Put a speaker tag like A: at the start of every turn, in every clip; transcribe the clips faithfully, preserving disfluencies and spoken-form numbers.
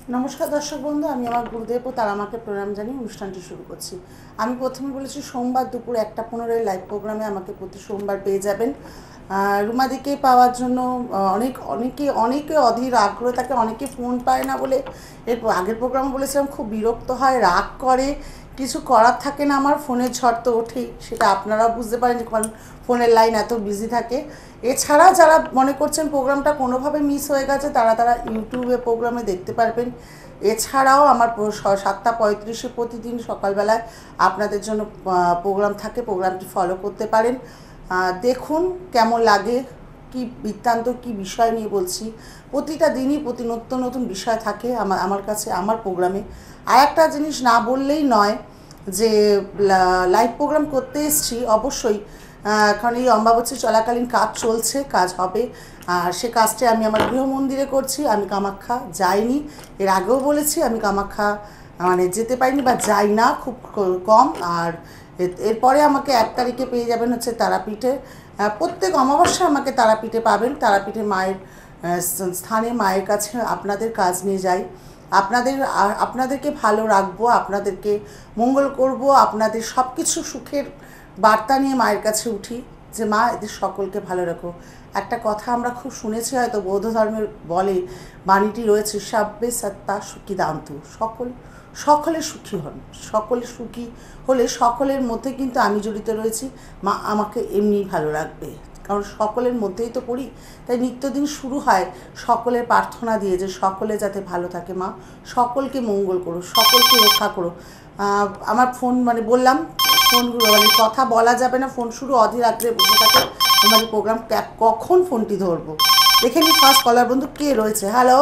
A: নমস্কার দর্শক বন্ধু, আমি আমার গুরুদেব ও তার আমাকে প্রণাম জানিয়ে অনুষ্ঠানটি শুরু করছি। আমি প্রথমে বলেছি সোমবার দুপুর একটা পনেরোয় লাইভ প্রোগ্রামে আমাকে প্রতি সোমবার পেয়ে যাবেন। রুমাদিকে পাওয়ার জন্য অনেক অনেকে অনেকে অধীর আগ্রহ থাকে, অনেকে ফোন পায় না বলে এর আগের প্রোগ্রামে বলেছিলাম খুব বিরক্ত হয়, রাগ করে, কিছু করার থাকে না। আমার ফোনের ঝড় তো ওঠেই, সেটা আপনারাও বুঝতে পারেন কারণ ফোনের লাইন এত বিজি থাকে। এছাড়া যারা মনে করছেন প্রোগ্রামটা কোনোভাবে মিস হয়ে গেছে তারা তারা ইউটিউবে প্রোগ্রামে দেখতে পারবেন। এছাড়াও আমার সাতটা পঁয়ত্রিশে প্রতিদিন সকালবেলায় আপনাদের জন্য প্রোগ্রাম থাকে, প্রোগ্রামটি ফলো করতে পারেন। দেখুন কেমন লাগে, কি বৃত্তান্ত, কি বিষয় নিয়ে বলছি। প্রতিটা দিনই প্রতি নতুন নতুন বিষয় থাকে আমার আমার কাছে আমার প্রোগ্রামে। আর একটা জিনিস না বললেই নয় যে লাইভ প্রোগ্রাম করতে এসেছি অবশ্যই, এখন এই অম্বাবচী চলাকালীন কাজ চলছে, কাজ হবে। আর সে কাজটি আমি আমার গৃহ মন্দিরে করছি। আমি কামাখ্যা যাইনি, এর আগেও বলেছি আমি কামাখ্যা মানে যেতে পারিনি বা যাই না খুব কম। আর এরপরে আমাকে এক তারিখে পেয়ে যাবেন হচ্ছে তারাপীঠে। প্রত্যেক অমাবস্যা আমাকে তারাপীঠে পাবেন। তারাপীঠে মায়ের স্থানে মায়ের কাছে আপনাদের কাজ নিয়ে যাই, আপনাদের আপনাদেরকে ভালো রাখবো, আপনাদেরকে মঙ্গল করব, আপনাদের সব কিছু সুখের বার্তা নিয়ে মায়ের কাছে উঠি যে মা এদের সকলকে ভালো রাখো। একটা কথা আমরা খুব শুনেছি, হয়তো বৌদ্ধ ধর্মের বলে বাণীটি রয়েছে, সাব্বে সত্তা সুখী দান্তু, সকল সকলে সুখী হন। সকলে সুখী হলে সকলের মধ্যে কিন্তু আমি জড়িত রয়েছি, মা আমাকে এমনি ভালো রাখবে, কারণ সকলের মধ্যেই তো পড়ি। তাই নিত্যদিন শুরু হয় সকলের প্রার্থনা দিয়ে যে সকলে যাতে ভালো থাকে, মা সকলকে মঙ্গল করো, সকলকে রক্ষা করো। আমার ফোন মানে বললাম ফোন মানে কথা বলা যাবে না, ফোন শুরু অধীর আগ্রহে বসে থাকে তোমাদের প্রোগ্রাম ক্যাপ কখন ফোনটি ধরবো। দেখে নি ফার্স্ট কলার বন্ধু কে রয়েছে। হ্যালো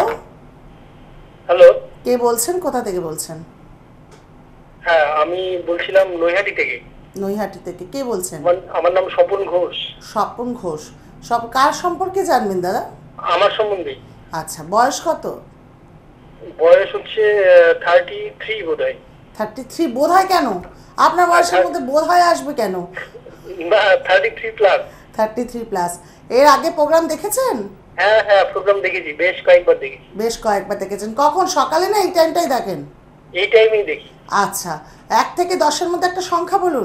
B: হ্যালো,
A: কে বলছেন, কোথা থেকে বলছেন?
B: হ্যাঁ আমি বলছিলাম নৈহাটি থেকে।
A: নৈহাটি থেকে কে বলছেন?
B: আমার নাম স্বপন ঘোষ।
A: স্বপন ঘোষ। সব কার সম্পর্কে জানবেন দাদা?
B: আমার সম্বন্ধে।
A: আচ্ছা, বয়স কত?
B: বয়স হচ্ছে থার্টি থ্রি বোধ হয়।
A: থার্টি থ্রি বোধ হয়? কেন আপনার বয়সের মধ্যে বোধ হয় আসবে কেন?
B: না, thirty three plus.
A: Thirty three plus. এর আগে প্রোগ্রাম দেখেছেন?
B: হ্যাঁ হ্যাঁ, প্রোগ্রাম দেখেছি, বেশ কয়েকবার দেখেছি।
A: বেশ কয়েকবার দেখেছেন। কখন, সকালে না এই টাইমটাই দেখেন?
B: এই টাইমেই দেখি।
A: আচ্ছা, এক থেকে দশের মধ্যে একটা সংখ্যা বলুন।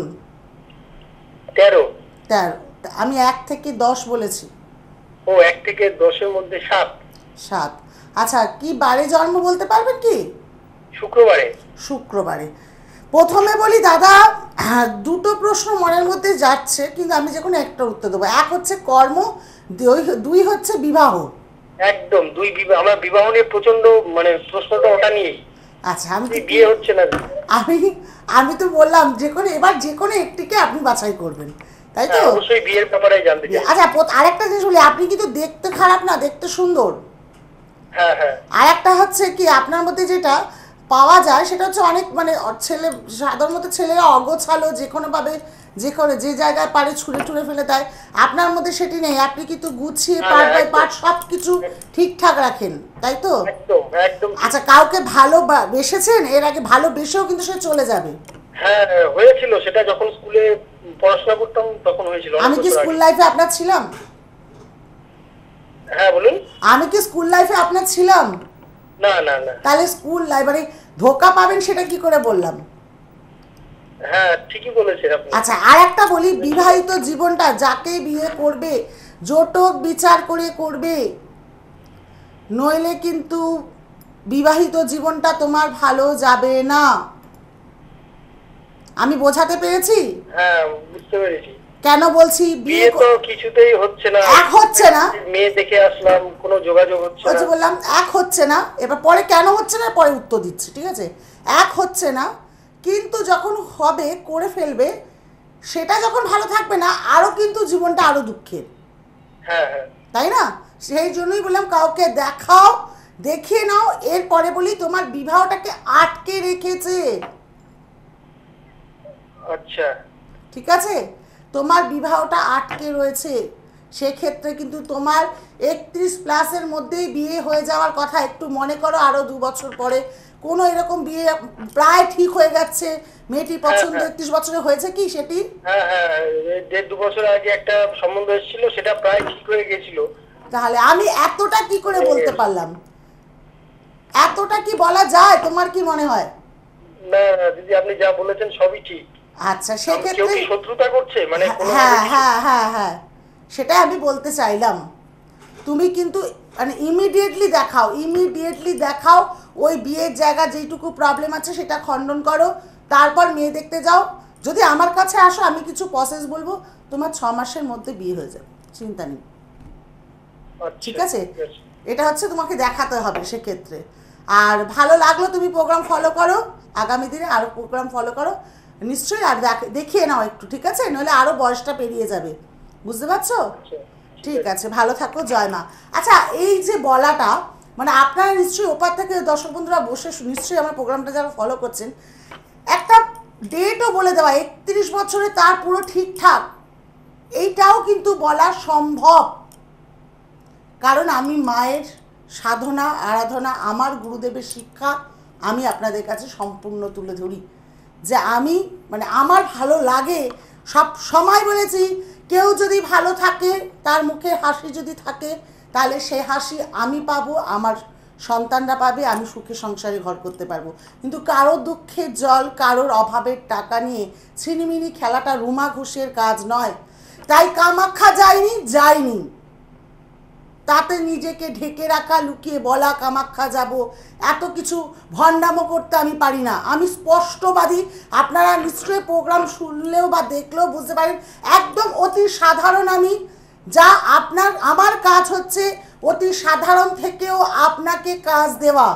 B: তেরো।
A: তেরো। আমি এক থেকে দশ বলেছি।
B: ও, এক থেকে দশের মধ্যে সাত।
A: সাত। আচ্ছা, কি বারে জন্ম বলতে পারবেন কি?
B: শুক্রবারে।
A: শুক্রবারে। প্রথমে বলি দাদা, দুটো প্রশ্ন মনের মধ্যে যাচ্ছে, কিন্তু আমি যখন একটা উত্তর দেবো। এক হচ্ছে কর্ম, দুই হচ্ছে বিবাহ।
B: একদম, দুই বিবাহ। আমার বিবাহ নিয়ে প্রচন্ড মানে প্রশ্নটা ওটা নিয়েই।
A: আচ্ছা, আমি
B: বিয়ে হচ্ছে না।
A: আমি আমি তো বললাম যে কোনো এবার যে কোনো একটিকে আপনি বাছাই করবেন, তাই তো?
B: অবশ্যই বিয়ের ব্যাপারে জানতে চাই।
A: আচ্ছা, আরেকটা জিনিস বলি, আপনি কিন্তু দেখতে খারাপ না, দেখতে সুন্দর।
B: হ্যাঁ হ্যাঁ।
A: আর একটা হচ্ছে কি আপনার মধ্যে যেটা পাওয়া যায় সেটা হচ্ছে অনেক মানে ছেলে, সাধারণত ছেলেরা অগোছালো, যে কোনোভাবে যে কোনো যে জায়গায় পারে ছুঁড়ে টুড়ে ফেলে দেয়। আপনার মধ্যে সেটি নেই, আপনি কিন্তু গুছিয়ে পার্ট বাই পার্ট সব কিছু ঠিকঠাক রাখেন, তাই তো?
B: একদম একদম।
A: আচ্ছা, কাউকে ভালোবেসেছেন এর আগে? ভালোবেসেও কিন্তু সে চলে যাবে।
B: হ্যাঁ হয়েছিল, সেটা যখন স্কুলে পড়াশোনা করতাম তখন হয়েছিল।
A: আমি কি স্কুল লাইফে আপনার ছিলাম?
B: হ্যাঁ বলুন।
A: আমি কি স্কুল লাইফে আপনার ছিলাম?
B: না না না।
A: তাহলে স্কুল লাইব্রেরি ধোকা পাবেন সেটা কি করে বললাম?
B: হ্যাঁ ঠিকই বলেছেন আপনি।
A: আচ্ছা, আর একটা বলি, বিবাহিত জীবনটা যাকে বিয়ে করবে জোটক বিচার করে করবে, নইলে কিন্তু বিবাহিত জীবনটা তোমার ভালো যাবে না। আমি বোঝাতে পেরেছি?
B: হ্যাঁ বুঝতে পেরেছি।
A: কেন বলছি
B: বিয়ে তো কিছুতেই হচ্ছে না।
A: এক হচ্ছে না,
B: মেয়ে দেখে আসলাম, কোনো যোগাযোগ হচ্ছে না।
A: বললাম এক হচ্ছে না। এবার পরে কেন হচ্ছে না পরে উত্তর দিচ্ছি, ঠিক আছে? এক হচ্ছে না, কিন্তু যখন হবে করে ফেলবে, সেটা যখন ভালো থাকবে না, আরও কিন্তু জীবনটা আরও দুঃখের।
B: হ্যাঁ হ্যাঁ,
A: তাই না? সেই জন্যই বললাম কাউকে দেখাও, দেখিয়ে নাও। এরপরে বলি তোমার বিবাহটাকে আটকে রেখেছে।
B: আচ্ছা
A: ঠিক আছে, তোমার বিবাহটা আটকে রয়েছে, সেক্ষেত্রে কিন্তু তোমার একত্রিশ প্লাসের মধ্যেই বিয়ে হয়ে যাওয়ার কথা। একটু মনে করো আরও দু বছর পরে কোনো এরকম বিয়ে প্রায় ঠিক হয়ে যাচ্ছে, মেয়েটির পছন্দ একত্রিশ বছরে হয়েছে কি সেটি?
B: হ্যাঁ হ্যাঁ, দেড় দু বছর আগে একটা সম্বন্ধ এসেছিল, সেটা প্রায় ঠিক হয়ে গেছিল।
A: তাহলে আমি এতটা কি করে বলতে পারলাম? এতটা কি বলা যায়? তোমার কি মনে হয়?
B: না দিদি, আপনি যা বলেছেন সবই ঠিক।
A: আচ্ছা,
B: কেউ
A: সেক্ষেত্রে
B: কি শত্রুতা করছে মানে
A: হ্যাঁ
B: কোনোভাবে কিছু?
A: হ্যাঁ হ্যাঁ হ্যাঁ সেটাই আমি বলতে চাইলাম। তুমি কিন্তু মানে ইমিডিয়েটলি দেখাও, ইমিডিয়েটলি দেখাও, ওই বিয়ের জায়গা যেইটুকু প্রবলেম আছে সেটা খণ্ডন করো, তারপর মেয়ে দেখতে যাও। যদি আমার কাছে আসো আমি কিছু প্রসেস বলবো, তোমার ছ মাসের মধ্যে বিয়ে হয়ে যাবে, চিন্তা নেই।
B: আচ্ছা,
A: ঠিক আছে,
B: ঠিক আছে।
A: এটা হচ্ছে তোমাকে দেখাতে হবে সেক্ষেত্রে। আর ভালো লাগলো, তুমি প্রোগ্রাম ফলো করো, আগামী দিনে আরও প্রোগ্রাম ফলো করো নিশ্চয়ই। আর দেখ- দেখিয়ে নাও একটু, ঠিক আছে, নইলে আরও বয়সটা পেরিয়ে যাবে, বুঝতে পারছো?
B: আচ্ছা,
A: ঠিক আছে, ভালো থাকো, জয় মা। আচ্ছা, এই যে বলাটা মানে আপনারা নিশ্চয়ই ওপার থেকে দর্শক বন্ধুরা বসে শু- নিশ্চয়ই আমার প্রোগ্রামটা যারা ফলো করছেন, একটা ডেটও বলে দেওয়া একত্রিশ বছরে তার পুরো ঠিকঠাক, এইটাও কিন্তু বলা সম্ভব। কারণ আমি মায়ের সাধনা আরাধনা, আমার গুরুদেবের শিক্ষা আমি আপনাদের কাছে সম্পূর্ণ তুলে ধরি। যে আমি মানে আমার ভালো লাগে, সব সময় বলেছি, কেউ যদি ভালো থাকে, তার মুখে হাসি যদি থাকে, তাহলে সে হাসি আমি পাবো, আমার সন্তানরা পাবে, আমি সুখে সংসারে ঘর করতে পারবো। কিন্তু কারোর দুঃখের জল, কারোর অভাবের টাকা নিয়ে ছিনিমিনি খেলাটা রুমা ঘোষের কাজ নয়। তাই কামাখ্যা যায়নি, যায়নি, তাতে নিজেকে ঢেকে রাখা, লুকিয়ে বলা কামাখ্যা যাব, এত কিছু ভণ্ডামো করতে আমি পারি না। আমি স্পষ্টবাদী, আপনারা নিশ্চয়ই প্রোগ্রাম শুনলেও বা দেখলেও বুঝতে পারেন, একদম অতি সাধারণ আমি। যা আপনার আমার কাজ হচ্ছে অতি সাধারণ থেকেও আপনাকে কাজ দেওয়া,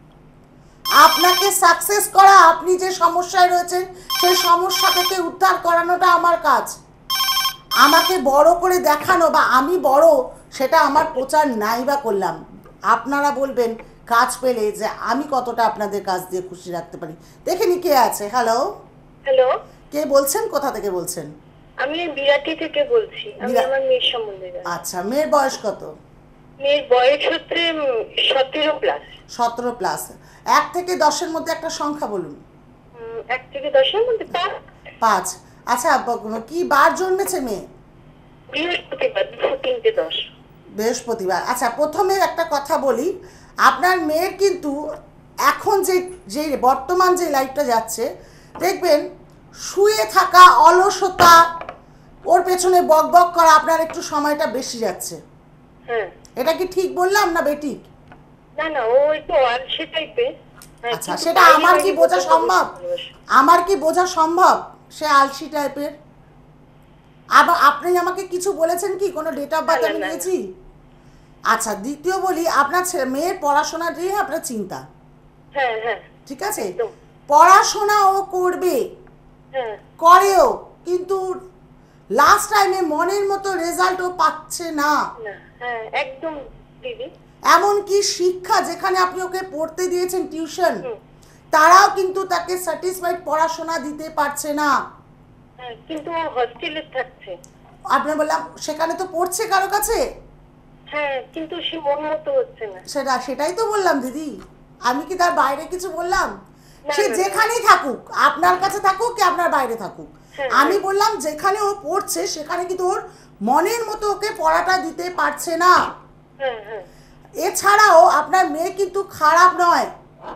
A: আপনাকে সাকসেস করা, আপনি যে সমস্যায় রয়েছেন সেই সমস্যা থেকে উদ্ধার করানোটা আমার কাজ। আমাকে বড় করে দেখানো বা আমি বড়, সেটা আমার প্রচার নাই বা করলাম। আপনারা বলবেন কাজ পেলে যে আমি কতটা আপনাদের কাজ দিয়ে খুশি রাখতে পারি। দেখেনি কে আছে। হ্যালো,
C: হ্যালো,
A: কে বলছেন, কোথা থেকে বলছেন?
C: আমি বিরাটি থেকে বলছি। আমি
A: বিরা-
C: আমার মেয়ের সম্বন্ধে জানি।
A: আচ্ছা, মেয়ের বয়স কত?
C: মেয়ের বয়স হচ্ছে সতেরো প্লাস।
A: সতেরো প্লাস। এক থেকে দশের মধ্যে একটা সংখ্যা বলুন।
C: এক থেকে দশের মধ্যে পাঁচ।
A: পাঁচ। আচ্ছা, ব- কি বার জন্মেছে মেয়ে?
C: বৃহস্পতিবার, দুশো তিনটে দশ।
A: বৃহস্পতিবার। আচ্ছা, প্রথমে একটা কথা বলি, আপনার মেয়ের কিন্তু এখন যে যে বর্তমান যে লাইফটা যাচ্ছে, দেখবেন শুয়ে থাকা, অলসতা, ওর পেছনে বক বক করা, আপনার একটু সময়টা বেশি যাচ্ছে।
C: হ্যাঁ,
A: এটা কি ঠিক বললাম না বেটি?
C: না না, ও একটু আলসে টাইপের।
A: আচ্ছা, সেটা আমার কি বোঝা সম্ভব? আমার কি বোঝা সম্ভব সে আলসি টাইপের? আবার আপনি আমাকে কিছু বলেছেন কি, কোনো ডেট অফ বার্থ
C: না,
A: আমি
C: না, না।
A: নিয়েছি? আচ্ছা, দ্বিতীয় বলি, আপনার ছেলে মেয়ের পড়াশোনা নিয়ে আপনার চিন্তা,
C: হ্যাঁ হ্যাঁ,
A: ঠিক আছে?
C: একদম।
A: পড়াশোনা ও করবে,
C: হ্যাঁ,
A: করেও, কিন্তু লাস্ট টাইমে মনের মতো রেজাল্ট ও পাচ্ছে না।
C: না, হ্যাঁ, একদম দিদি।
A: এমনকি শিক্ষা যেখানে আপনি ওকে পড়তে দিয়েছেন টিউশন,
C: হুম।
A: তারাও কিন্তু তাকে স্যাটিসফাইড পড়াশোনা দিতে পারছে না।
C: হ্যাঁ, কিন্তু ও হস্টেলে থাকছে।
A: আপনি বললাম সেখানে তো পড়ছে কারো কাছে,
C: হ্যাঁ, কিন্তু সে মন মতো হচ্ছে না।
A: সেটা সেটাই তো বললাম দিদি, আমি কি তার বাইরে কিছু বললাম?
C: না,
A: সে
C: না, না।
A: যেখানেই থাকুক, আপনার কাছে থাকুক কি আপনার বাইরে থাকুক,
C: হ্যাঁ,
A: আমি
C: হ্যাঁ।
A: বললাম যেখানে ও পড়ছে সেখানে কিন্তু ওর মনের মতো ওকে পড়াটা দিতে পারছে না।
C: হ্যাঁ হ্যাঁ,
A: এছাড়াও আপনার মেয়ে কিন্তু খারাপ নয়,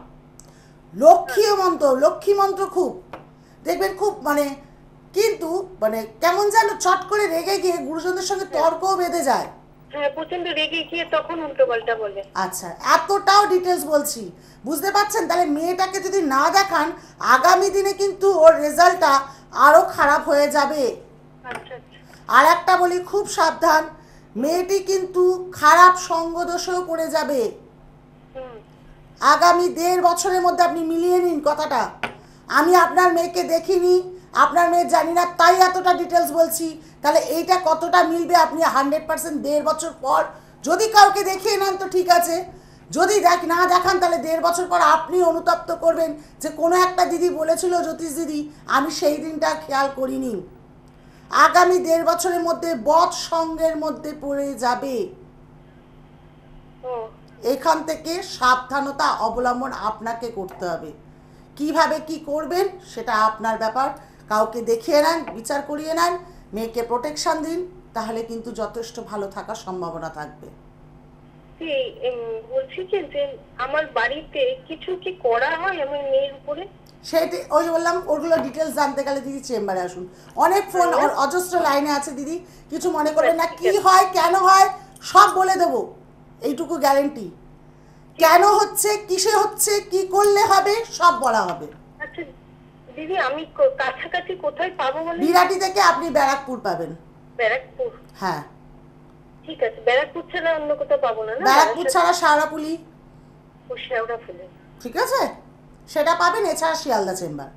A: লক্ষ্মী মন্ত্র, লক্ষ্মী মন্ত্র খুব দেখবেন, খুব মানে, কিন্তু মানে কেমন যেন চট করে রেগে গিয়ে গুরুজনদের সঙ্গে তর্কও বেঁধে যায়।
C: হ্যাঁ, প্রচন্ড রেগে গিয়ে তখন উল্টো পাল্টা বলে।
A: আচ্ছা, এতটাও ডিটেলস বলছি, বুঝতে পারছেন? তাহলে মেয়েটাকে যদি না দেখান, আগামী দিনে কিন্তু ওর রেজাল্টটা আরও খারাপ হয়ে যাবে।
C: আচ্ছা আচ্ছা।
A: আর একটা বলি, খুব সাবধান, মেয়েটি কিন্তু খারাপ সঙ্গদোষেও পড়ে যাবে।
C: হুম।
A: আগামী দেড় বছরের মধ্যে আপনি মিলিয়ে নিন কথাটা। আমি আপনার মেয়েকে দেখিনি, আপনার মেয়ে জানি না, তাই এতটা ডিটেলস বলছি। তাহলে এইটা কতটা মিলবে আপনি হান্ড্রেড পার্সেন্ট দেড় বছর পর যদি কাউকে দেখিয়ে নেন তো ঠিক আছে, যদি দেখ না দেখান তাহলে দেড় বছর পর আপনি অনুতপ্ত করবেন যে কোনো একটা দিদি বলেছিল, জ্যোতিষ দিদি, আমি সেই দিনটা খেয়াল করিনি। আগামী দেড় বছরের মধ্যে বদ সঙ্গের মধ্যে পড়ে যাবে।
C: ও,
A: এখান থেকে সাবধানতা অবলম্বন আপনাকে করতে হবে। কিভাবে কি করবেন সেটা আপনার ব্যাপার। কাউকে দেখিয়ে নেন, বিচার করিয়ে নেন, মেয়েকে প্রোটেকশন দিন, তাহলে কিন্তু যথেষ্ট ভালো থাকার সম্ভাবনা থাকবে।
C: বলছি উম, বলছি কি যে আমার বাড়িতে কিছু কি করা হয় আমার মেয়ের উপরে?
A: সেটি ওই যে বললাম, ওগুলো ডিটেলস জানতে গেলে দিদি চেম্বারে আসুন। অনেক ফোন অজস্র লাইনে আছে দিদি, কিছু মনে করবেন না। কি হয়, কেন হয়, সব বলে দেবো, এইটুকু গ্যারেন্টি। কেন হচ্ছে, কিসে হচ্ছে, কি করলে হবে, সব বলা হবে।
C: আচ্ছা দিদি, আমি ক- কাছাকাছি কোথায় পাবো বলে?
A: বিরাটি থেকে আপনি ব্যারাকপুর পাবেন।
C: ব্যারাকপুর?
A: হ্যাঁ,
C: ঠিক আছে, ব্যারাকপুর ছাড়া অন্য কোথাও পাবো না? না,
A: ব্যারাকপুর ছাড়া শাওড়াপুলি,
C: ও শেওড়া ফুলে।
A: ঠিক আছে, সেটা পাবেন। এছাড়া শিয়ালদা চেম্বার।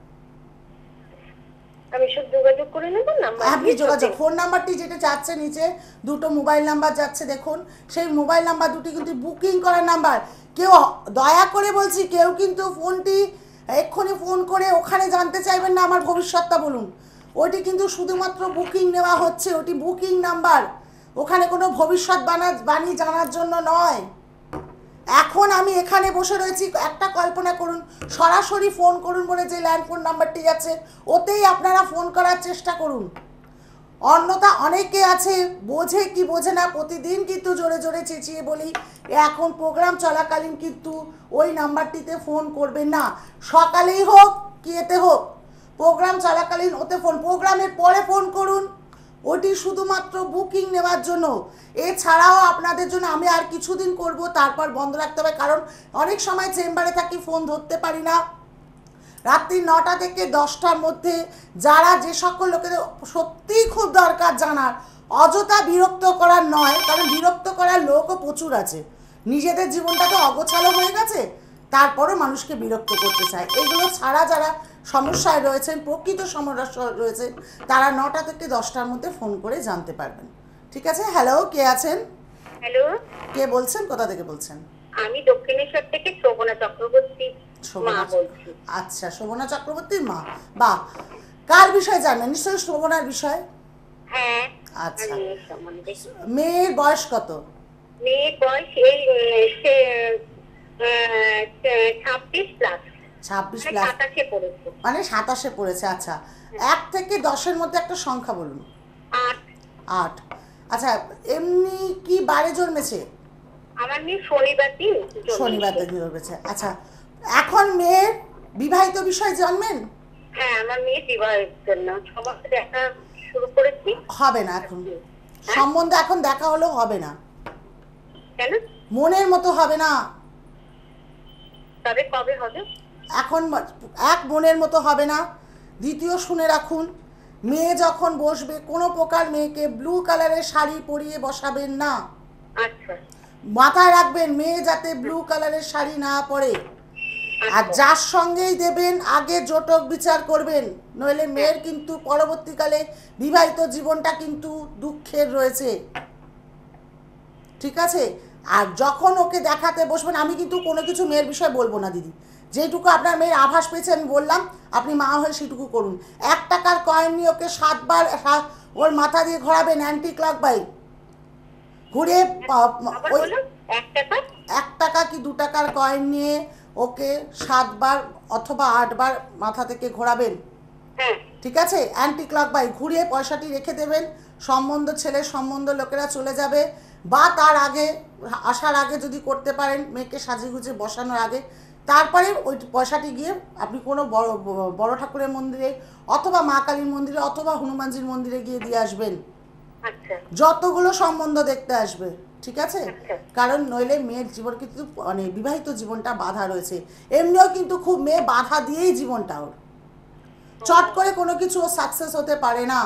C: আমি সব যোগাযোগ করে নেবো নাম্বার?
A: আপনি যোগাযোগ, ফোন নাম্বারটি যেটা যাচ্ছে নিচে, দুটো মোবাইল নাম্বার যাচ্ছে দেখুন, সেই মোবাইল নাম্বার দুটি কিন্তু বুকিং করার নাম্বার। কেউ, দয়া করে বলছি, কেউ কিন্তু ফোনটি এক্ষুনি ফোন করে ওখানে জানতে চাইবেন না আমার ভবিষ্যৎটা বলুন। ওটি কিন্তু শুধুমাত্র বুকিং নেওয়া হচ্ছে, ওটি বুকিং নাম্বার, ওখানে কোনো ভবিষ্যৎ বানা বাণী জানার জন্য নয়। এখন আমি এখানে বসে রয়েছি, একটা কল্পনা করুন, সরাসরি ফোন করুন বলে যে ল্যান্ড ফোন নাম্বারটি আছে, ওতেই আপনারা ফোন করার চেষ্টা করুন। অন্যথা অনেকে আছে বোঝে কি বোঝে না, প্রতিদিন কিন্তু জোরে জোরে চেঁচিয়ে বলি, এখন প্রোগ্রাম চলাকালীন কিন্তু ওই নাম্বারটিতে ফোন করবেন না। সকালেই হোক কি এতে হোক, প্রোগ্রাম চলাকালীন ওতে ফোন, প্রোগ্রামের পরে ফোন করুন, ওটি শুধুমাত্র বুকিং নেওয়ার জন্য। এছাড়াও আপনাদের জন্য আমি আর কিছুদিন করব, তারপর বন্ধ রাখতে হবে, কারণ অনেক সময় চেম্বারে থাকি, ফোন ধরতে পারি না। রাত্রি নটা থেকে দশটার মধ্যে যারা যে সকল লোকেদের সত্যিই খুব দরকার জানার, অযথা বিরক্ত করার নয়, কারণ বিরক্ত করার লোকও প্রচুর আছে, নিজেদের জীবনটা তো অগোছালো হয়ে গেছে, তারপরও মানুষকে বিরক্ত করতে চায়। এগুলো ছাড়া যারা সমস্যায় রয়েছেন, প্রকৃত সমস্যা রয়েছেন, তারা নটা থেকে দশটার মধ্যে ফোন করে জানতে পারবেন। ঠিক আছে। হ্যালো, কে আছেন?
C: হ্যালো,
A: কে বলছেন, কোথা থেকে বলছেন?
C: আমি দক্ষিণেশ্বর থেকে শোভনা চক্রবর্তী মা বলছি।
A: আচ্ছা, শোভনা চক্রবর্তীর মা, বাহ। কার বিষয়ে জানবেন? নিশ্চয়ই শোভনার বিষয়।
C: হ্যাঁ।
A: আচ্ছা,
C: মেয়ের সম্বন্ধে।
A: মেয়ের বয়স কত?
C: মেয়ের বয়স এই ছাব্বিশ প্লাস।
A: ছাব্বিশ প্লাস,
C: সাতাশে পড়েছে।
A: মানে সাতাশে পড়েছে। আচ্ছা, এক থেকে দশের মধ্যে একটা সংখ্যা বলুন।
C: আট।
A: আট। আচ্ছা, এমনি কি বারে জন্মেছে?
C: আমার মেয়ে শনিবার দিন জন্মেছে।
A: শনিবার দিন জন্মেছে। আচ্ছা, এখন মেয়ের বিবাহিত বিষয় জানবেন?
C: হ্যাঁ, আমার মেয়ে বিবাহের জন্য সবার সাথে দেখা শুরু করেছি।
A: হবে না এখন, সম্বন্ধে এখন দেখা হলেও হবে না,
C: কেন?
A: মনের মতো হবে না।
C: তবে কবে হবে?
A: এখন এক মনের মতো হবে না। দ্বিতীয়, শুনে রাখুন, মেয়ে যখন বসবে, কোনো প্রকার মেয়েকে ব্লু কালারের শাড়ি পরিয়ে বসাবেন না।
C: আচ্ছা।
A: মাথায় রাখবেন, মেয়ে যাতে ব্লু কালারের শাড়ি না পরে। আর যার সঙ্গেই দেবেন আগে জটক বিচার করবেন, নইলে মেয়ের কিন্তু পরবর্তীকালে বিবাহিত জীবনটা কিন্তু দুঃখের রয়েছে। ঠিক আছে। আর যখন ওকে দেখাতে বসবেন, আমি কিন্তু কোনো কিছু মেয়ের বিষয়ে বলবো না দিদি, যেটুকু আপনার মেয়ের আভাস পেয়েছে আমি বললাম, আপনি মা হয়ে সেটুকু করুন। এক টাকার কয়েন নিয়ে ওকে সাতবার ওর মাথা দিয়ে ঘোরাবেন অ্যান্টি ক্লক বাই ঘুরে। ওই এক টাকা কি দু টাকার কয়েন নিয়ে ওকে সাতবার অথবা আটবার মাথা থেকে ঘোরাবেন। ঠিক আছে, অ্যান্টি ক্লক বাই ঘুরিয়ে পয়সাটি রেখে দেবেন। সম্বন্ধ, ছেলের সম্বন্ধ লোকেরা চলে যাবে, বা তার আগে আসার আগে যদি করতে পারেন, মেয়েকে সাজিয়ে গুজিয়ে বসানোর আগে, তারপরে ওই পয়সাটি গিয়ে আপনি কোনো বড় বড় ঠাকুরের মন্দিরে অথবা মা কালীর মন্দিরে অথবা হনুমানজির মন্দিরে গিয়ে দিয়ে আসবেন, যতগুলো সম্বন্ধ দেখতে আসবে। ঠিক আছে, কারণ নইলে মেয়ের জীবন কিন্তু মানে বিবাহিত জীবনটা বাধা রয়েছে। এমনিও কিন্তু খুব মেয়ে বাধা দিয়েই জীবনটা ওর, চট করে কোনো কিছু ও সাকসেস হতে পারে না।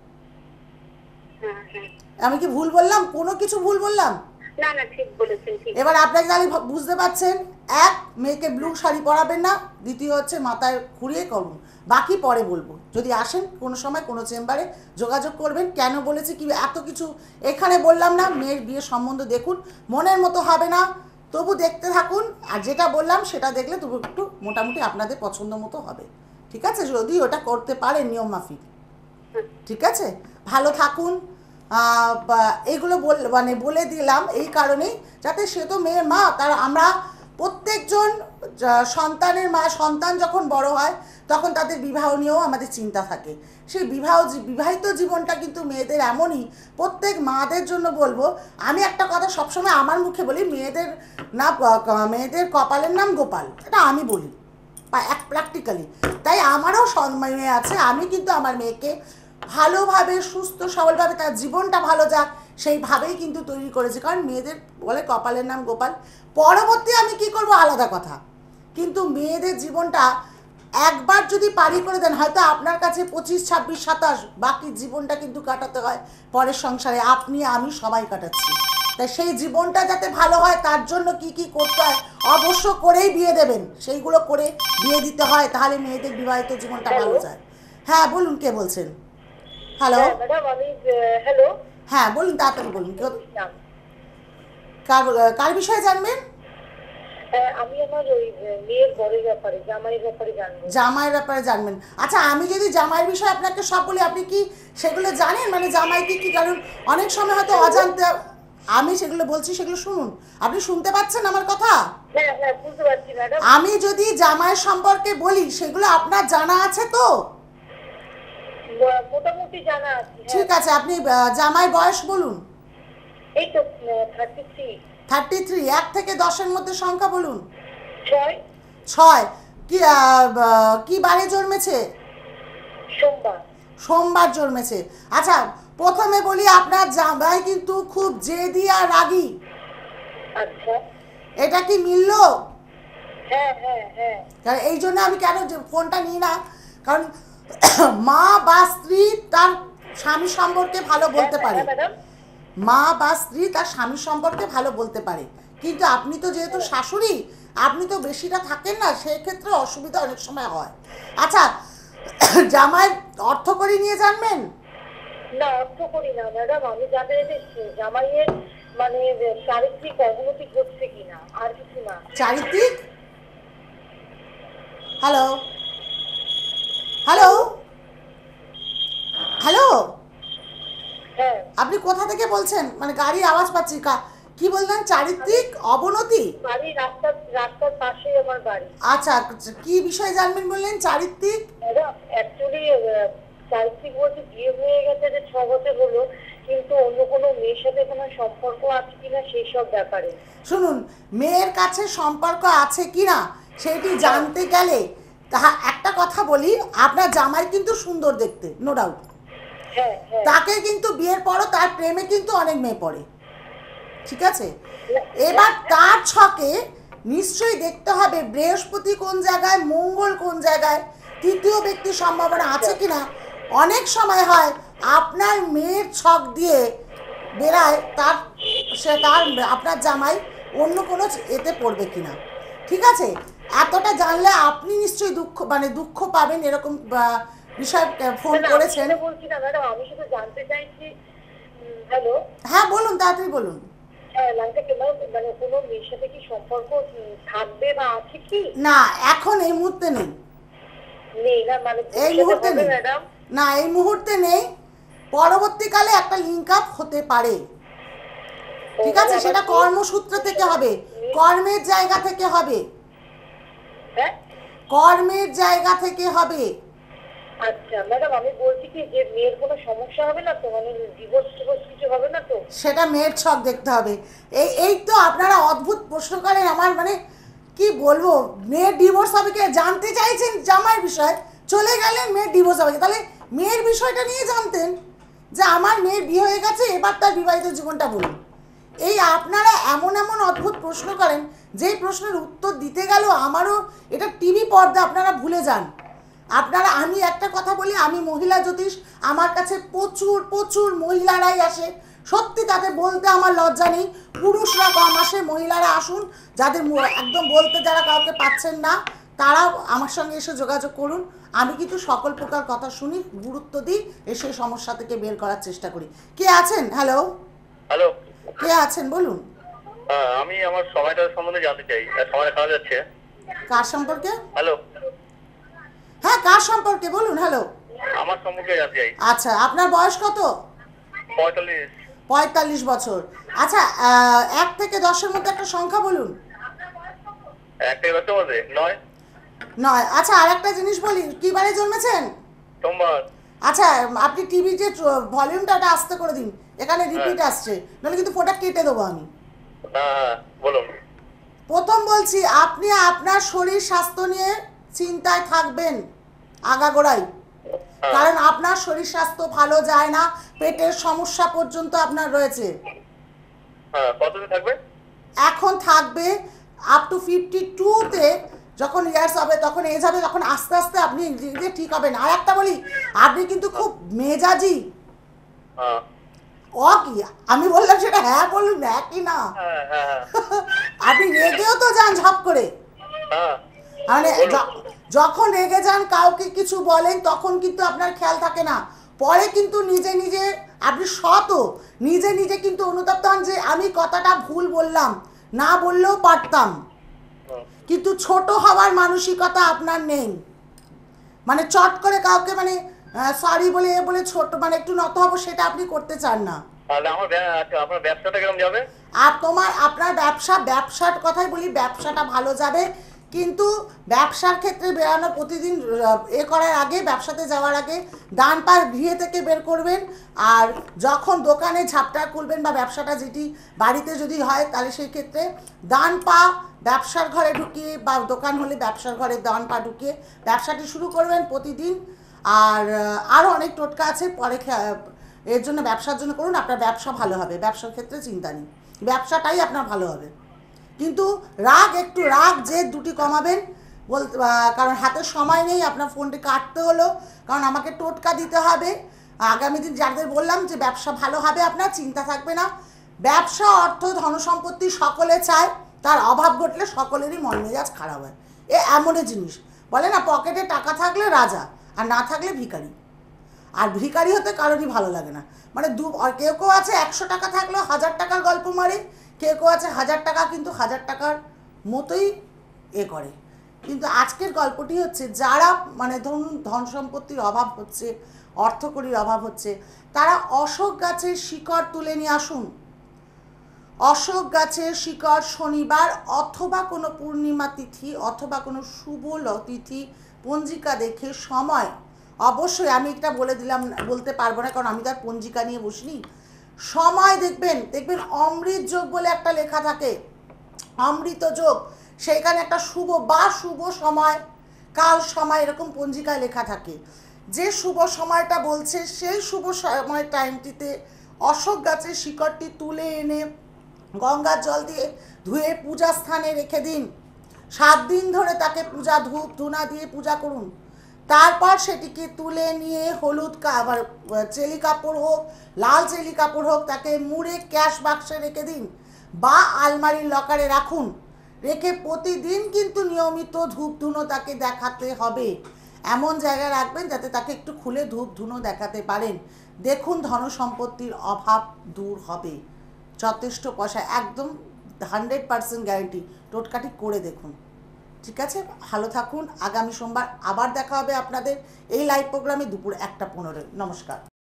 A: আমি কি ভুল বললাম? কোনো কিছু ভুল বললাম?
C: না না, ঠিক বলেছেন। ঠিক।
A: এবার আপনাকে তাহলে বুঝতে পারছেন, এক, মেয়েকে ব্লু শাড়ি পরাবেন না। দ্বিতীয় হচ্ছে মাথায় ঘুরিয়ে করুন। বাকি পরে বলবো, যদি আসেন কোনো সময় কোনো চেম্বারে যোগাযোগ করবেন। কেন বলেছি কি এত কিছু এখানে বললাম না, মেয়ের বিয়ের সম্বন্ধ দেখুন, মনের মতো হবে না তবু দেখতে থাকুন, আর যেটা বললাম সেটা দেখলে তবু একটু মোটামুটি আপনাদের পছন্দ মতো হবে। ঠিক আছে, যদি ওটা করতে পারেন নিয়ম মাফিক। ঠিক আছে, ভালো থাকুন। এইগুলো বল মানে বলে দিলাম এই কারণেই, যাতে সে তো মেয়ের মা, তার আমরা প্রত্যেকজন সন্তানের মা, সন্তান যখন বড় হয় তখন তাদের বিবাহ নিয়েও আমাদের চিন্তা থাকে। সেই বিবাহ বিবাহিত জীবনটা কিন্তু মেয়েদের এমনই, প্রত্যেক মাদের জন্য বলবো, আমি একটা কথা সবসময় আমার মুখে বলি, মেয়েদের না মেয়েদের কপালের নাম গোপাল, এটা আমি বলি এক প্র্যাকটিক্যালি। তাই আমারও মেয়ে আছে, আমি কিন্তু আমার মেয়েকে ভালোভাবে সুস্থ সবলভাবে তার জীবনটা ভালো যাক সেইভাবেই কিন্তু তৈরি করেছি, কারণ মেয়েদের বলে কপালের নাম গোপাল। পরবর্তী আমি কি করব আলাদা কথা, কিন্তু মেয়েদের জীবনটা একবার যদি পারি করে দেন, হয়তো আপনার কাছে পঁচিশ ছাব্বিশ সাতাশ, বাকি জীবনটা কিন্তু কাটাতে হয় পরের সংসারে, আপনি আমি সবাই কাটাচ্ছি। তাই সেই জীবনটা যাতে ভালো হয় তার জন্য কি কি করতে হয় অবশ্য করেই বিয়ে দেবেন, সেইগুলো করে বিয়ে দিতে হয়, তাহলে মেয়েদের বিবাহিত জীবনটা ভালো যায়। হ্যাঁ বলুন, কে বলছেন? হ্যালো
C: ম্যাডাম, আমি হ্যালো
A: হ্যাঁ বলুন, তাড়াতাড়ি বলুন। কার কার বিষয়ে জানবেন?
C: আমি আমার ওই মেয়ের বরের ব্যাপারে, জামাইয়ের ব্যাপারে জানবো।
A: জামাইয়ের ব্যাপারে জানবেন? আচ্ছা, আমি যদি জামাইয়ের বিষয়ে আপনাকে সব বলি, আপনি কি সেগুলো জানেন? মানে জামাই কি কি, কারণ অনেক সময় হয়তো অজান্তে আমি সেগুলো বলছি, সেগুলো শুনুন। আপনি শুনতে পাচ্ছেন আমার কথা?
C: হ্যাঁ হ্যাঁ বুঝতে পারছি ম্যাডাম।
A: আমি যদি জামাই সম্পর্কে বলি, সেগুলো আপনার জানা আছে তো?
C: মোটামুটি জানা আছে।
A: ঠিক আছে, আপনি জামাই বয়স বলুন।
C: এই তো থার্টি থ্রি।
A: Thirty three. এক থেকে দশের মধ্যে সংখ্যা বলুন।
C: ছয়।
A: ছয়। কি কি বারে জন্মেছে?
C: সোমবার।
A: সোমবার জন্মেছে। আচ্ছা, প্রথমে বলি, আপনার জামাই কিন্তু খুব জেদি আর রাগী।
C: আচ্ছা,
A: এটা কি মিলল?
C: হ্যাঁ হ্যাঁ হ্যাঁ।
A: এই জন্য আমি কেন ফোনটা নিই না, কারণ মা বা স্ত্রী তার স্বামী সম্পর্কে ভালো বলতে পারে, মা বা স্ত্রী তার স্বামী সম্পর্কে ভালো বলতে পারে, কিন্তু আপনি তো যেহেতু শাশুড়ি, আপনি তো বেশিটা থাকেন না, সেই ক্ষেত্রে অসুবিধা অনেক সময় হয়। আচ্ছা, জামাইয়ের অর্থ করি নিয়ে জানবেন?
C: না, অর্থ করি না ম্যাডাম, আমি জানতে চাইছি জামাইয়ের মানে চারিত্রিক অবনতি ঘটছে কিনা, আর কিছু না।
A: চারিত্রিক? হ্যালো হ্যালো হ্যালো
C: হ্যাঁ,
A: আপনি কোথা থেকে বলছেন? মানে গাড়ির আওয়াজ পাচ্ছি। কি বললেন? চারিত্রিক অবনতি?
C: বাড়ি রাস্তার রাস্তার পাশেই আমার বাড়ি।
A: আচ্ছা, কি বিষয়ে জানবেন বললেন? চারিত্রিক?
C: ম্যাডাম অ্যাকচুয়ালি চারিত্রিক বলতে বিয়ে হয়ে গেছে যে ছ বছর হলো, কিন্তু অন্য কোনো মেয়ের সাথে কোনো সম্পর্ক আছে কিনা সেই সব ব্যাপারে।
A: শুনুন, মেয়ের কাছে সম্পর্ক আছে কিনা সেটি জানতে গেলে তাহা একটা কথা বলি, আপনার জামাই কিন্তু সুন্দর দেখতে, নো ডাউট।
C: হ্যাঁ হ্যাঁ।
A: তাকে কিন্তু বিয়ের পরও তার প্রেমে কিন্তু অনেক মেয়ে পড়ে, ঠিক আছে? এবার তার ছকে নিশ্চয়ই দেখতে হবে বৃহস্পতি কোন জায়গায়, মঙ্গল কোন জায়গায়, তৃতীয় ব্যক্তির সম্ভাবনা আছে কিনা। অনেক সময় হয় আপনার মেয়ের ছক দিয়ে বেরায় তার সে তার আপনার জামাই অন্য কোনো এতে পড়বে কিনা, ঠিক আছে? এতটা জানলে আপনি নিশ্চয়ই দুঃখ মানে দুঃখ পাবেন, এরকম বিষয় ফোন করেছেন।
C: বলছি না ম্যাডাম, আমি শুধু জানতে চাইছি। হ্যালো
A: হ্যাঁ বলুন, তাড়াতাড়ি বলুন।
C: মানে কোনো মেয়ের সাথে কি সম্পর্ক থাকবে বা আছে কি?
A: না, এখন এই মুহূর্তে নেই।
C: নেই না? মানে
A: এই মুহূর্তে নেই
C: ম্যাডাম?
A: না, এই মুহূর্তে নেই, পরবর্তীকালে একটা লিঙ্ক আপ হতে পারে, ঠিক আছে? সেটা কর্মসূত্র থেকে হবে, কর্মের জায়গা থেকে হবে, কর্মের জায়গা থেকে হবে।
C: আচ্ছা ম্যাডাম, আমি বলছি কি যে মেয়ের কোনো সমস্যা হবে না তো, মানে ডিভোর্স টিভোর্স কিছু হবে না তো?
A: সেটা মেয়ের ছক দেখতে হবে। এই এই তো আপনারা অদ্ভুত প্রশ্ন করেন, আমার মানে কি বলবো, মেয়ের ডিভোর্স হবে কি জানতে চাইছেন, জামাইয়ের বিষয় চলে গেলেন মেয়ের ডিভোর্স হবে, তাহলে মেয়ের বিষয়টা নিয়ে জানতেন যে আমার মেয়ের বিয়ে হয়ে গেছে, এবার তার বিবাহিত জীবনটা বলুন। এই আপনারা এমন এমন অদ্ভুত প্রশ্ন করেন, যেই প্রশ্নের উত্তর দিতে গেলেও আমারও এটা টিভি পর্দা আপনারা ভুলে যান। আপনারা, আমি একটা কথা বলি, আমি মহিলা জ্যোতিষ, আমার কাছে প্রচুর প্রচুর মহিলারাই আসে, সত্যি তাদের বলতে আমার লজ্জা নেই, পুরুষরা কম আসে, মহিলারা আসুন, যাদের একদম বলতে যারা কাউকে পাচ্ছেন না তারাও আমার সঙ্গে এসে যোগাযোগ করুন। আমি কিন্তু সকল প্রকার কথা শুনি, গুরুত্ব দিই, এসে সমস্যা থেকে বের করার চেষ্টা করি। কে আছেন? হ্যালো
B: হ্যালো,
A: কে আছেন বলুন।
B: আমি আমার সময়টার সম্বন্ধে জানতে চাই। সময়টা খাওয়া যাচ্ছে?
A: কার সম্পর্কে?
B: হ্যালো,
A: হ্যাঁ কার সম্পর্কে বলুন। হ্যালো,
B: আমার সম্পর্কে জানতে চাই।
A: আচ্ছা, আপনার বয়স কত?
B: পঁয়তাল্লিশ।
A: পঁয়তাল্লিশ বছর। আচ্ছা, এক থেকে দশের মধ্যে একটা সংখ্যা বলুন।
B: এক থেকে দশের মধ্যে নয়।
A: নয়। আচ্ছা, আর একটা জিনিস বলি, কি বারে জন্মেছেন?
B: সোমবার।
A: আচ্ছা, আপনি টিভি যে ভলিউমটা ওটা আস্তে করে দিন, এখানে রিপিট আসছে, নাহলে কিন্তু ফোনটা কেটে দেবো আমি।
B: হ্যাঁ বলুন।
A: প্রথম বলছি, আপনি আপনার শরীর স্বাস্থ্য নিয়ে চিন্তায় থাকবেন আগাগোড়াই, কারণ আপনার শরীর স্বাস্থ্য ভালো যায় না, পেটের সমস্যা পর্যন্ত আপনার রয়েছে।
B: হ্যাঁ, কতদিন থাকবে?
A: এখন থাকবে আপ টু ফিফটি টুতে, যখন ইয়ার্স হবে, তখন এজ হবে, তখন আস্তে আস্তে আপনি নিজে ঠিক হবেন। আর একটা বলি, আপনি কিন্তু খুব মেজাজি।
B: হ্যাঁ
A: ও কি আমি বললাম সেটা হ্যাঁ বলুন, হ্যাঁ কি না?
B: হ্যাঁ হ্যাঁ
A: আপনি রেগেও তো যান ঝপ করে,
B: হ্যাঁ
A: মানে য- যখন রেগে যান কাউকে কিছু বলেন তখন কিন্তু আপনার খেয়াল থাকে না, পরে কিন্তু নিজে নিজে আপনি শত নিজে নিজে কিন্তু অনুতপ্ত হন যে আমি কথাটা ভুল বললাম, না বললেও পারতাম।
B: হুম।
A: কিন্তু ছোট হওয়ার মানসিকতা আপনার নেই, মানে চট করে কাউকে মানে সরি বলে এ বলে ছোট মানে একটু নত হবো, সেটা আপনি করতে চান না।
B: তাহলে আমার ব্যা- আচ্ছা, আপনার ব্যবসাটা কিরকম যাবে?
A: আর তোমার আপনার ব্যবসা ব্যবসার কথাই বলি, ব্যবসাটা ভালো যাবে, কিন্তু ব্যবসার ক্ষেত্রে বেরানো প্রতিদিন আহ, এ করার আগে, ব্যবসাতে যাওয়ার আগে ডান পা গৃহে থেকে বের করবেন। আর যখন দোকানে ঝাপটা খুলবেন বা ব্যবসাটা যেটি বাড়িতে যদি হয়, তাহলে সেই ক্ষেত্রে ডান পা ব্যবসার ঘরে ঢুকিয়ে, বা দোকান হলে ব্যবসার ঘরে ডান পা ঢুকিয়ে ব্যবসাটি শুরু করবেন প্রতিদিন। আর আহ, আরও অনেক টোটকা আছে, পরে খে- এর জন্য ব্যবসার জন্য করুন, আপনার ব্যবসা ভালো হবে, ব্যবসার ক্ষেত্রে চিন্তা নেই, ব্যবসাটাই আপনার ভালো হবে। কিন্তু রাগ একটু রাগ যে দুটি কমাবেন বলতে, কারণ হাতে সময় নেই, আপনার ফোনটি কাটতে হলো, কারণ আমাকে টোটকা দিতে হবে। আগামী দিন যাদের বললাম যে ব্যবসা ভালো হবে, আপনার চিন্তা থাকবে না। ব্যবসা, অর্থ, ধনসম্পত্তি সকলে চায়, তার অভাব ঘটলে সকলেরই মন মেজাজ খারাপ হয়। এ এমনই জিনিস, বলে না পকেটে টাকা থাকলে রাজা, আর না থাকলে ভিখারি। আর ভিখারি হতে কারোরই ভালো লাগে না, মানে দু আর কেউ কেউ আছে একশো টাকা থাকলেও হাজার টাকার গল্প মারে, কেউ কেউ আছে হাজার টাকা কিন্তু হাজার টাকার মতোই এ করে। কিন্তু আজকের গল্পটি হচ্ছে, যারা মানে ধরুন ধন সম্পত্তির অভাব হচ্ছে, অর্থকড়ির অভাব হচ্ছে, তারা অশোক গাছের শিকড় তুলে নিয়ে আসুন। অশোক গাছের শিকড় শনিবার অথবা কোনো পূর্ণিমা তিথি অথবা কোনো শুভ তিথি পঞ্জিকা দেখে সময়, অবশ্যই আমি এটা বলে দিলাম, বলতে পারবো না কারণ আমি তার পঞ্জিকা নিয়ে বসিনি, সময় দেখবেন, দেখবেন অমৃত যোগ বলে একটা লেখা থাকে, অমৃত যোগ, সেইখানে একটা শুভ বা শুভ সময়, কাল সময়, এরকম পঞ্জিকায় লেখা থাকে। যে শুভ সময়টা বলছে সেই শুভ সময় টাইমটিতে অশোক গাছের শিকড়টি তুলে এনে গঙ্গার জল দিয়ে ধুয়ে পূজা স্থানে রেখে দিন। সাত দিন ধরে তাকে পূজা ধূপ ধুনা দিয়ে পূজা করুন। তারপর সেটিকে তুলে নিয়ে হলুদ আবার চেলি কাপড় হোক, লাল চেলি কাপড় হোক, তাকে মুড়ে ক্যাশ বাক্সে রেখে দিন বা আলমারির লকারে রাখুন। রেখে প্রতিদিন কিন্তু নিয়মিত ধূপ ধুনো তাকে দেখাতে হবে, এমন জায়গায় রাখবেন যাতে তাকে একটু খুলে ধূপ ধুনো দেখাতে পারেন। দেখুন ধনসম্পত্তির অভাব দূর হবে, যথেষ্ট পয়সা, একদম হান্ড্রেড পার্সেন্ট গ্যারেন্টি। টোটকাটি করে দেখুন, ঠিক আছে? ভালো থাকুন। আগামী সোমবার আবার দেখা হবে আপনাদের এই লাইভ প্রোগ্রামে দুপুর একটা পনেরোয়। নমস্কার।